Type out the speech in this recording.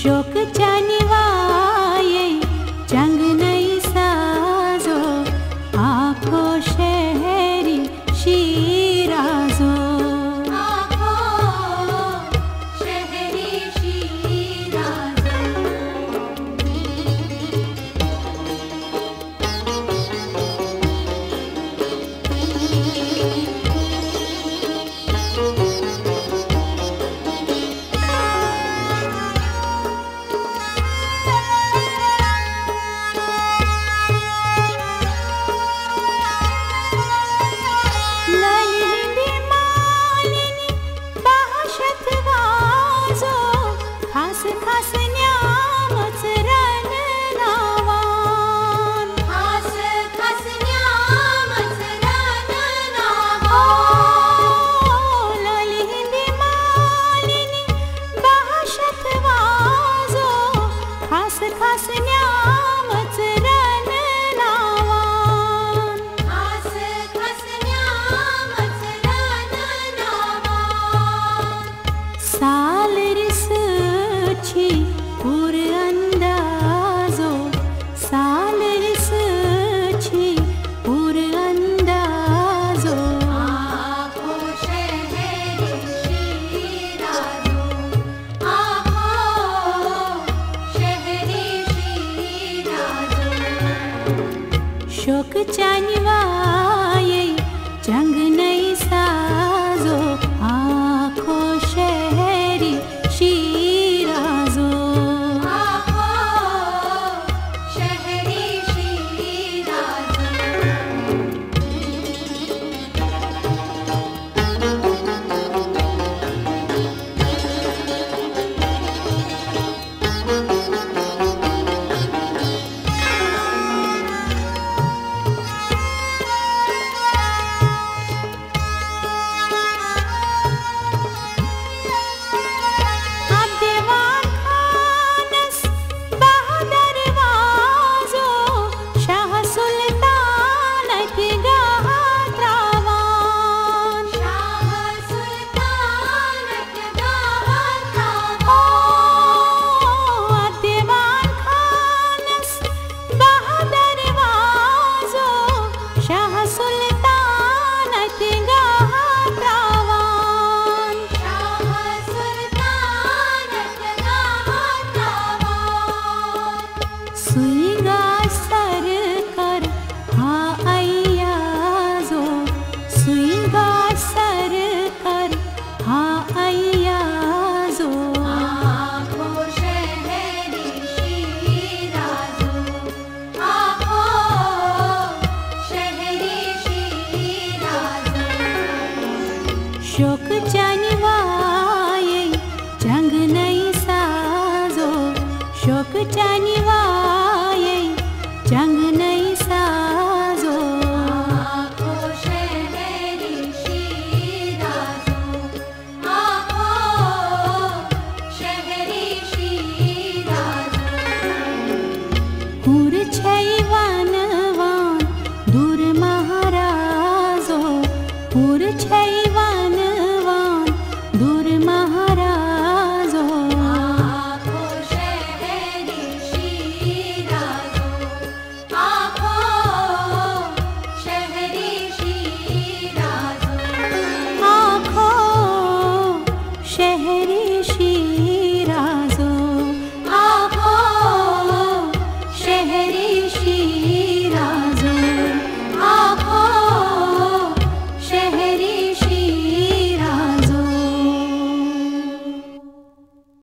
शोक जानिवाये जंग नहीं साजो आँखों शहरी शीराजो खास न्यामच रन नावान खास न्यामच रन नावान लाली हिंदी मालिनी bahashat वाजो खास न्यामच रन नावान खास न्यामच रन नावान साल पूर अंदाजो साल रिसची पूर अंदाजो आँखों शहरी शीराजो आँखों शहरी शीराजो शोक जानिवाये जंग नहीं साजो आँखों शहरी शीराजो सुईगा सर कर हाँ अय्याजो सुईगा सर कर हाँ अय्याजो आँखों शहरी शीराजो आँखों शहरी शीराजो शोक जानिवाये जंग नहीं साजो शोक जानिवाये जंग नहीं साजो आँखों शहरी शीराजो आँखों शहरी शीराजो पूर छई वान वान दूर महाराजो पूर छई